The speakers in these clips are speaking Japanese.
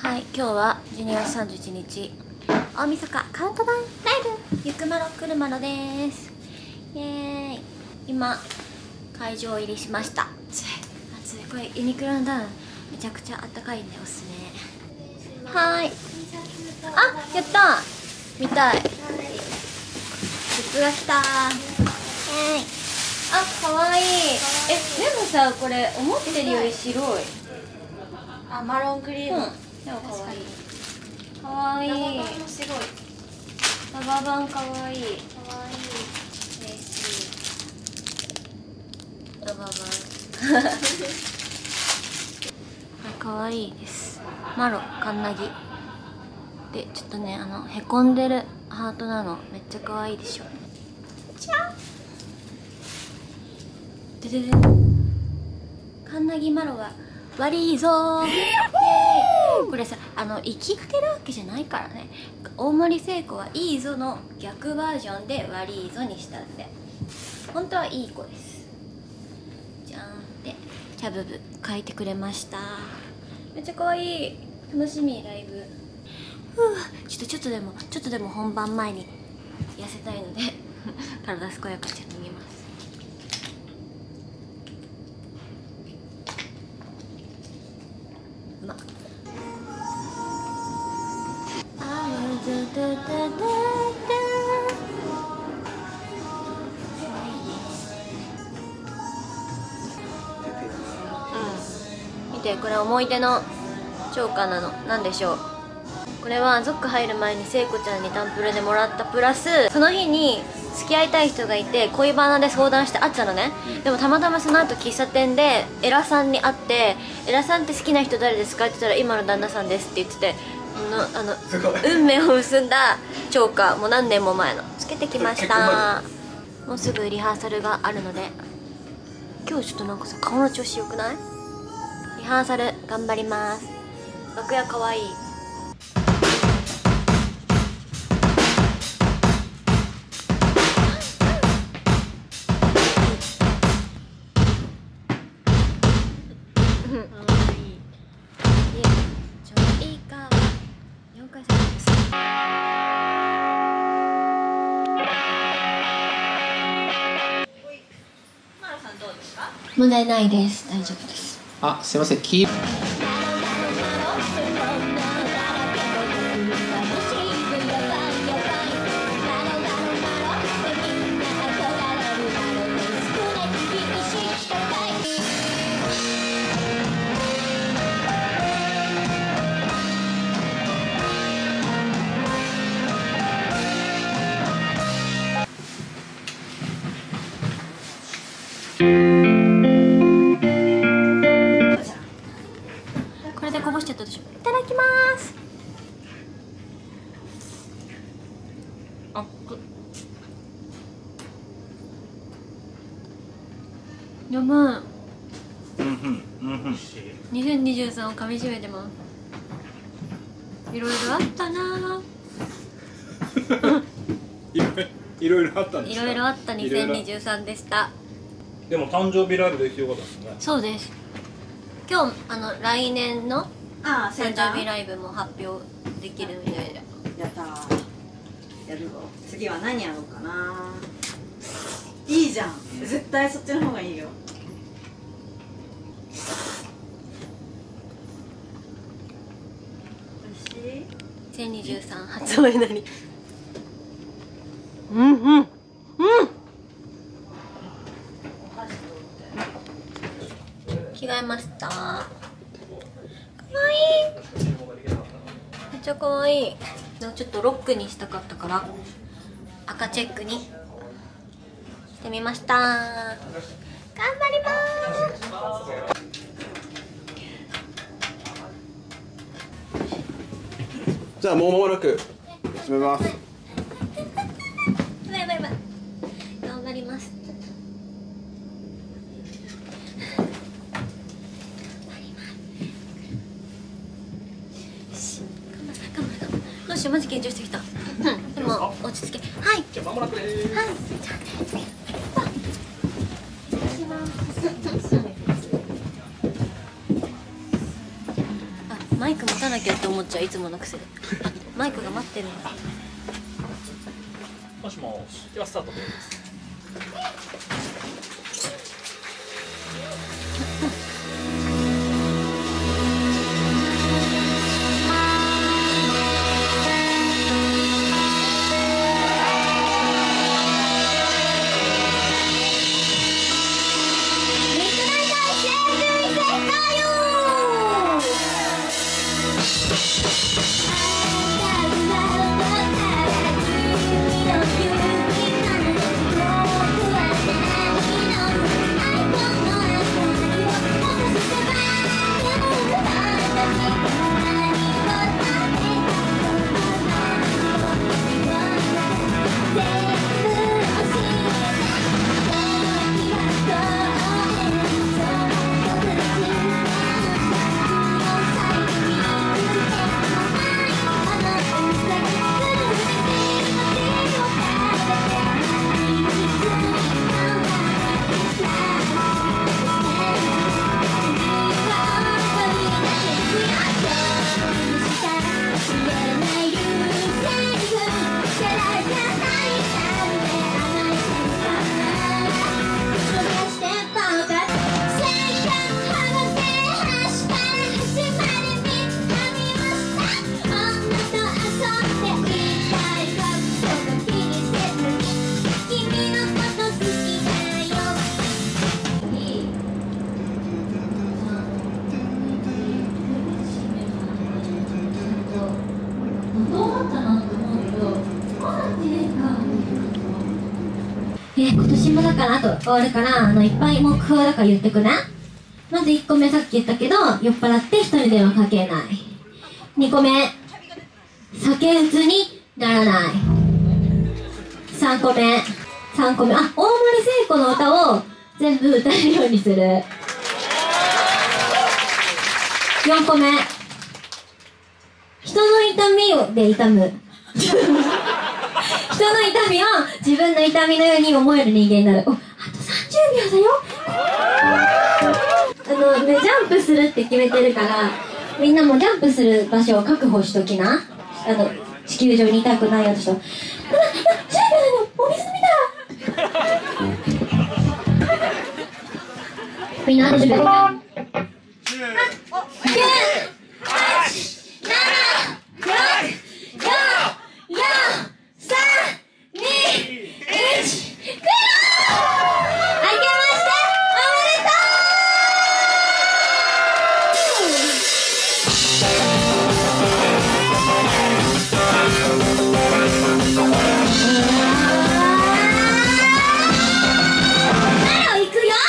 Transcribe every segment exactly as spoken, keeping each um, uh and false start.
はい、今日はじゅうにがつさんじゅういちにち大晦日カウントダウンライブゆくまろくるまろです。イエーイ。今会場入りしました。暑い暑い。これユニクロのダウンめちゃくちゃあったかいんでおすすめ。はーい。あ、やったー。見たい。靴が来たー。イエーイ。あ、かわいい。え、でもさ、これ思ってるより白い。 あ、マロンクリーム、うん、 でもかわいい。かわいい。ラバ版もすごい。 ラバ版かわいい。 かわいい。 嬉しい。ラバ版。かわいいです。マロカンナギ。で、ちょっとね、あのへこんでるハートなのめっちゃかわいいでしょ。じゃん。ででで。カンナギマロが悪いぞー。これさ、あの生きってるわけじゃないからね。大森聖子はいいぞの逆バージョンで悪いぞにしたんで、本当はいい子です。じゃーんってキャブブ書いてくれました。めっちゃ可愛い。楽しみ。ライブ。ふう、ちょっとちょっとでもちょっとでも本番前に痩せたいので体健やかちゃんと見ます。うまっ。見て、これ思い出のチョーカーなの。なんでしょう。これはゾック入る前に聖子ちゃんにタンプレでもらったプラス、その日に付き合いたい人がいて恋バナで相談して会ったのね。でもたまたまその後喫茶店でエラさんに会って「エラさんって好きな人誰ですか?」って言ったら「今の旦那さんです」って言ってて、のあの運命を結んだチョーカー、もう何年も前のつけてきました。もうすぐリハーサルがあるので、今日ちょっとなんかさ顔の調子よくない？リハーサル頑張ります。楽屋かわいい。問題ないです。大丈夫です。 あ、すいません。キーこれでこぼしちゃったでしょ。いただきます。あっく。やばい。 うんうんうんうん。 にせんにじゅうさんを噛み締めてます。いろいろあったな。 いろいろあったんですか。 いろいろあったにせんにじゅうさんでした。 でも誕生日ライブできてよかったですね。 そうです。今日あの来年のあ誕生日ライブも発表できるみたいで。 やったー。やるぞ。次は何やろうかな。いいじゃん。絶対そっちの方がいいよ。おいしい？ にせんにじゅうさん発売なり。うんうんうん。着替えました。かわいい。めっちゃかわいい。でもちょっとロックにしたかったから赤チェックにしてみました。頑張ります。 じゃあもう間もなく始めます。 バイバイバイ。頑張ります。どうしよう、マジ緊張してきた。うん、でも落ち着け。はい。 じゃあ間もなくです。 はい。じゃあね、次。失礼します。あ、 マイク持たなきゃって思っちゃう、いつもの癖で。マイクが待ってるんだ。 もしもし、ではスタートです。 え今年もだからあと終わるからあのいっぱい目標だから言ってくね。まずいっこめさっき言ったけど酔っ払って一人電話かけない。にこめ酒うつにならない。さんこめさんこめあ大森聖子の歌を全部歌えるようにする。よんこめ人の痛みをで痛む人の痛みを自分の痛みのように思える人間になる。おあとさんじゅうびょうだよ。あのねジャンプするって決めてるからみんなもジャンプする場所を確保しときな。あの地球上にいたくない私と。あ、じゅうびょうだよ。お水飲みだ。みんなあとじゅうびょう。きゅう、はち、なな、ろく、よん、よん、さん、に、いち、クリア！明けましておめでとなのいくよ。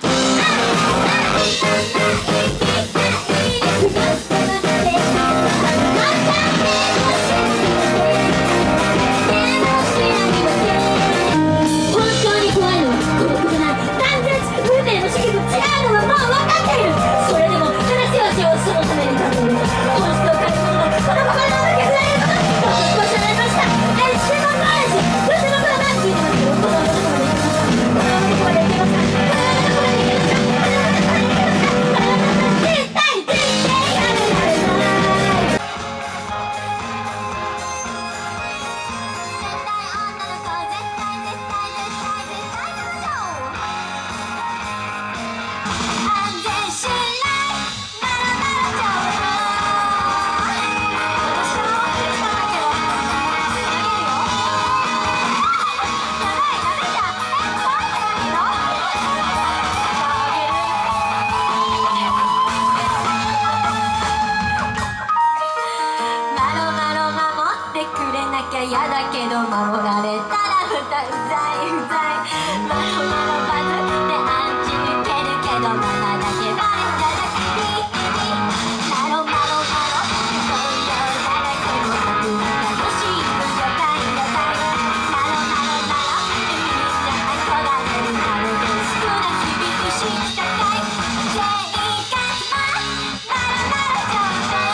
嫌だけど守られたらうざいうざいうざい。マロマロバズってアンチ受けるけどママだけバレたらいいマロマロマロそういうだらけの僕が楽しいよかいよかい。マロマロマロみんな憧れるなるで少な響くし高い生活もマロマロちょっと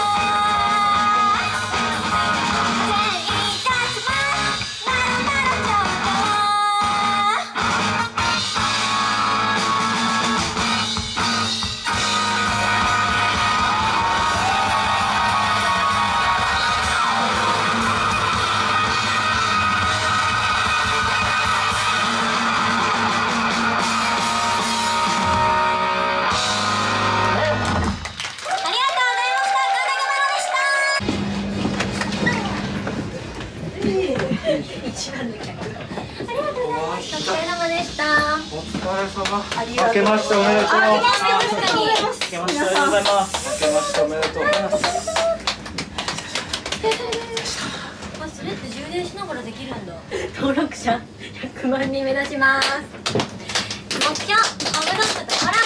「 一番の客。ありがとうございました。お疲れ様でした。 お疲れ様。 ありがとう明けましておめでとう。 あ、明けまして確かに。 明けましておめでとうございます。 明けましておめでとうございます。 まあ、それって充電しながらできるんだ。登録者ひゃくまんにん目指します。目標、オブロックとコラ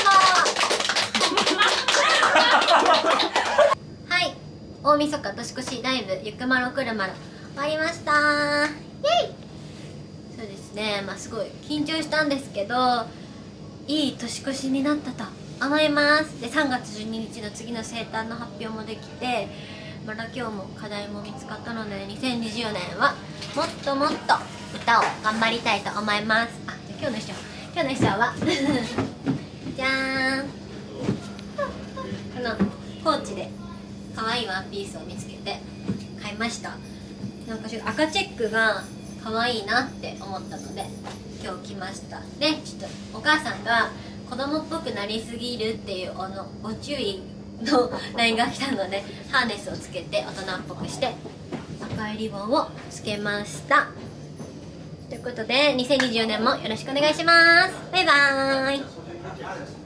ボ。はい、大晦日年越しライブゆくまろくるまろ終わりました。イエイ。そうですね、まあすごい緊張したんですけど、いい年越しになったと思います。で、さんがつじゅうににちの次の生誕の発表もできて、また今日も課題も見つかったので、にせんにじゅうねんはもっともっと歌を頑張りたいと思います。あ、じゃあ今日の衣装今日の衣装はじゃーん、このポーチで可愛いワンピースを見つけて買いました。なんかちょっと赤チェックが可愛いなって思ったので今日着ました。で、ちょっとお母さんが子供っぽくなりすぎるっていうあのご注意の ライン が来たので、ハーネスをつけて大人っぽくして赤いリボンをつけました。ということでにせんにじゅうねんもよろしくお願いします。バイバーイ。